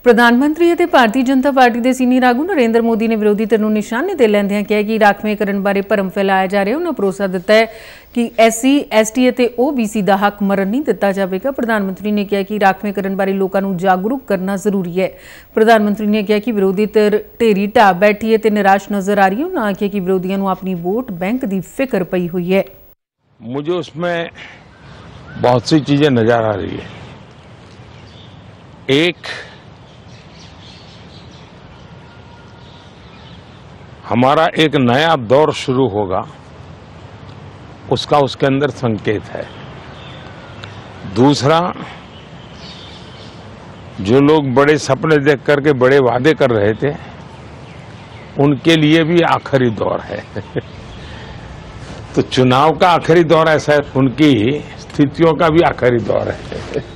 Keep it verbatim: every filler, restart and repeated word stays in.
प्रधानमंत्री ਅਤੇ ਭਾਰਤੀ ਜਨਤਾ ਪਾਰਟੀ ਦੇ ਸੀਨੀਅਰ ਆਗੂ ਨਰਿੰਦਰ ਮੋਦੀ ਨੇ ਵਿਰੋਧੀ ਧਿਰ ਨੂੰ ਨਿਸ਼ਾਨੇ ਤੇ ਲੈਂਦਿਆਂ ਕਿਹਾ ਕਿ ਰਾਖਵੇਂਕਰਨ ਬਾਰੇ ਭਰਮ ਫੈਲਾਇਆ ਜਾ ਰਿਹਾ। ਉਹਨਾਂ ਭਰੋਸਾ ਦਿੱਤਾ ਹੈ ਕਿ ਐਸਸੀ ਐਸਟੀ ਅਤੇ ਓਬੀਸੀ ਦਾ ਹੱਕ ਮਰਨ ਨਹੀਂ ਦਿੱਤਾ ਜਾਵੇਗਾ। ਪ੍ਰਧਾਨਮੰਤਰੀ ਨੇ ਕਿਹਾ ਕਿ ਰਾਖਵੇਂਕਰਨ ਬਾਰੇ ਲੋਕਾਂ ਨੂੰ ਜਾਗਰੂਕ ਕਰਨਾ ਜ਼ਰੂਰੀ ਹੈ। ਪ੍ਰਧਾਨਮੰਤਰੀ ਨੇ ਕਿਹਾ ਕਿ ਵਿਰੋਧੀ ਧਿਰ ਢੇਰੀ ਢਾਹ ਬੈਠੀ ਹੈ ਤੇ ਨਿਰਾਸ਼ ਨਜ਼ਰ ਆ ਰਹੀ ਹੈ। ਉਹਨਾਂ ਆਖਿਆ ਕਿ ਵਿਰੋਧੀਆਂ ਨੂੰ ਆਪਣੀ ਵੋਟ ਬੈਂਕ ਦੀ ਫਿਕਰ ਪਈ हुई है। मुझे उसमें बहुत सी चीजें नजर आ रही है। एक, हमारा एक नया दौर शुरू होगा, उसका उसके अंदर संकेत है। दूसरा, जो लोग बड़े सपने देख करके बड़े वादे कर रहे थे, उनके लिए भी आखिरी दौर है। तो चुनाव का आखिरी दौर ऐसा है, उनकी स्थितियों का भी आखिरी दौर है।